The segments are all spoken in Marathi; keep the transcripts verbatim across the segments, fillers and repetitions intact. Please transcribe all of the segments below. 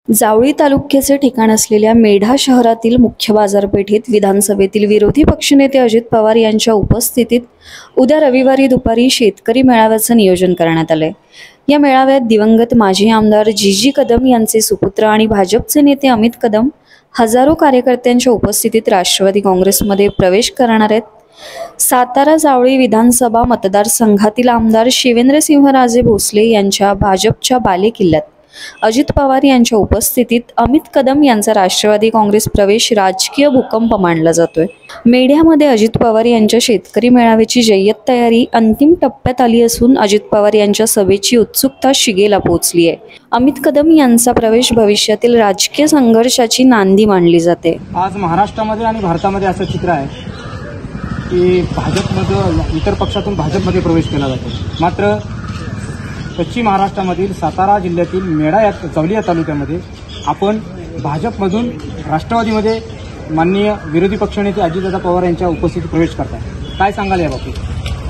जावळी तालुक्याचे ठिकाण असलेल्या मेढा शहरातील मुख्य बाजारपेठेत विधानसभेतील विरोधी पक्षनेते अजित पवार यांच्या उपस्थितीत उद्या रविवारी दुपारी शेतकरी मेळाव्याचं नियोजन करण्यात आलंय। या मेळाव्यात दिवंगत माजी आमदार जी जी कदम यांचे सुपुत्र आणि भाजपचे नेते अमित कदम हजारो कार्यकर्त्यांच्या उपस्थितीत राष्ट्रवादी काँग्रेसमध्ये प्रवेश करणार आहेत। सातारा जावळी विधानसभा मतदारसंघातील आमदार शिवेंद्रसिंहराजे भोसले यांच्या भाजपच्या बालेकिल्ल्यात अजित पवार यांच्या उपस्थितीत अमित कदम यांचा राष्ट्रवादी काँग्रेस प्रवेश राजकीय भूकंप मानला जातोय। मेढ्यामध्ये अजित पवार यांच्या शेतकरी मेळाव्याची जय्यत तयारी अंतिम टप्प्यात आली असून अजित पवार यांच्या सभेची उत्सुकता शिगेला पोहोचली आहे। अमित कदम यांचा प्रवेश भविष्यातील राजकीय संघर्षाची नांदी मानली जाते। आज महाराष्ट्रामध्ये आणि भारतामध्ये असं चित्र आहे की भाजपमध्ये इतर पक्षातून भाजपमध्ये प्रवेश केला जातो, मात्र पश्चिम महाराष्ट्रामधील सातारा जिल्ह्यातील मेढा या जावली या तालुक्यामध्ये आपण भाजपमधून राष्ट्रवादीमध्ये माननीय विरोधी पक्षनेते अजितदादा पवार यांच्या उपस्थितीत प्रवेश करताय। काय सांगाल या बाबतीत?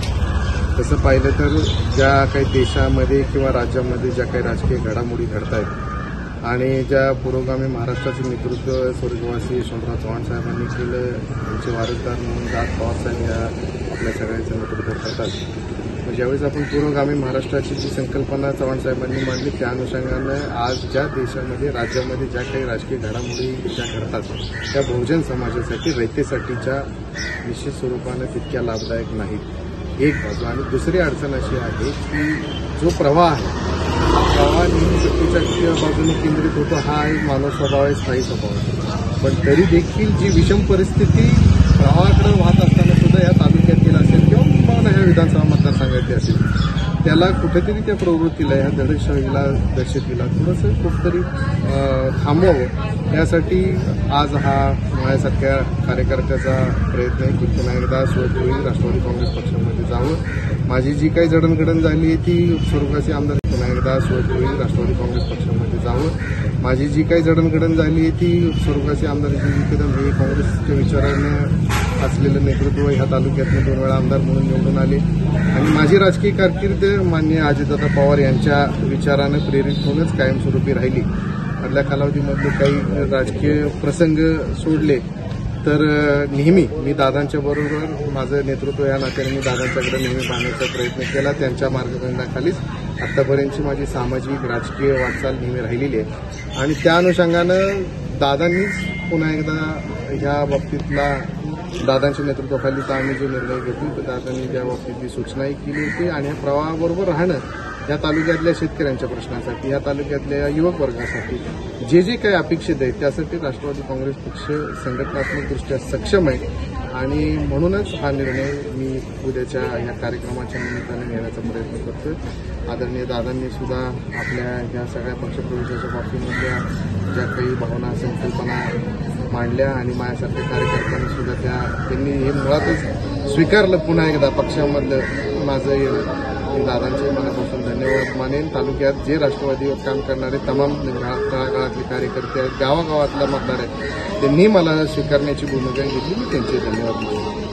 तसं पाहिलं तर ज्या काही देशामध्ये किंवा राज्यामध्ये ज्या काही राजकीय घडामोडी घडत आहेत आणि ज्या पुरोगामी महाराष्ट्राचे नेतृत्व स्वर्गवासी यशवंतराव चव्हाण साहेबांनी केलं, त्यांचे वारसदार म्हणून दादा पवार साहेब या आपल्या सगळ्यांचं नेतृत्व करतात। ज्यावेळेस आपण पुरोगामी महाराष्ट्राची जी संकल्पना चव्हाण साहेबांनी मांडली त्या अनुषंगानं आज ज्या देशामध्ये राज्यामध्ये ज्या काही राजकीय घडामोडी ज्या घडतात त्या बहुजन समाजासाठी रयतेसाठीच्या निश्चित स्वरूपानं तितक्या लाभदायक नाहीत, एक बाजू। आणि दुसरी अडचण अशी आहे की जो प्रवाह आहे प्रवाह नेहमी शक्तीच्या बाजूने केंद्रित होतो, हा एक मानव स्वभाव आहे, स्थायी स्वभाव आहे। पण तरी देखील जी विषम परिस्थिती प्रवाहाकडे वाहत असताना सुद्धा या तालुक्यातील असेल किंवा ह्या विधानसभा मतदारसंघातली असेल त्याला कुठेतरी त्या प्रवृत्तीला ह्या दहशतीला दहशतीला थोडंसं कुठेतरी थांबवावं यासाठी आज हा माझ्यासारख्या कार्यकर्त्याचा प्रयत्न आहे की पुन्हा एकदा स्वतः राष्ट्रवादी काँग्रेस पक्षामध्ये जावं। माझी जी काही जडणघडण झाली आहे ती स्वर्गवासी आमदार पुन्हा एकदा स्वतः राष्ट्रवादी काँग्रेस पक्षामध्ये जावं। माझी जी काही जडणघडण झाली आहे ती स्वर्गवासी आमदार जी जी कदम हे काँग्रेसच्या विचारानं असलेलं नेतृत्व ह्या तालुक्यातले दोन वेळा आमदार म्हणून निवडून आले आणि माझी राजकीय कारकीर्द माननीय अजितदादा पवार यांच्या विचारानं प्रेरित होऊनच कायमस्वरूपी राहिली। मधल्या कालावधीमधले काही राजकीय प्रसंग सोडले तर नेहमी मी दादांच्या बरोबर माझं नेतृत्व या नात्याने मी दादांच्याकडे नेहमी पाहण्याचा प्रयत्न केला। त्यांच्या मार्गदर्शनाखालीच आतापर्यंतची माझी सामाजिक राजकीय वाटचाल नेहमी राहिलेली आहे आणि त्या अनुषंगानं दादांनीच पुन्हा एकदा ह्या बाबतीतला दादांच्या नेतृत्वाखालीचा आम्ही जो निर्णय घेतला तर दादांनी त्या बाबतीतली सूचनाही केली होती आणि या प्रवाहाबरोबर राहणं या तालुक्यातल्या शेतकऱ्यांच्या प्रश्नासाठी, या तालुक्यातल्या युवक वर्गासाठी जे जे काही अपेक्षित आहे त्यासाठी राष्ट्रवादी काँग्रेस पक्ष संघटनात्मकदृष्ट्या सक्षम आहे आणि म्हणूनच हा निर्णय मी उद्याच्या या कार्यक्रमाच्या निमित्ताने घेण्याचा प्रयत्न करतोय। आदरणीय दादांनी सुद्धा आपल्या या सगळ्या पक्षप्रवेशाच्या बाबतीमधल्या ज्या काही भावना संकल्पना मांडल्या आणि माझ्यासारख्या कार्यकर्त्यांनी सुद्धा त्या त्यांनी हे मुळातच स्वीकारलं पुन्हा एकदा पक्षामधलं माझं मी दादांचे मनापासून धन्यवाद मानेन। तालुक्यात जे राष्ट्रवादीवर काम करणारे तमाम तळागाळातले कार्यकर्ते आहेत, गावागावातला मतदार आहेत, त्यांनी मला स्वीकारण्याची भूमिका घेतली, मी त्यांचे धन्यवाद मानेन।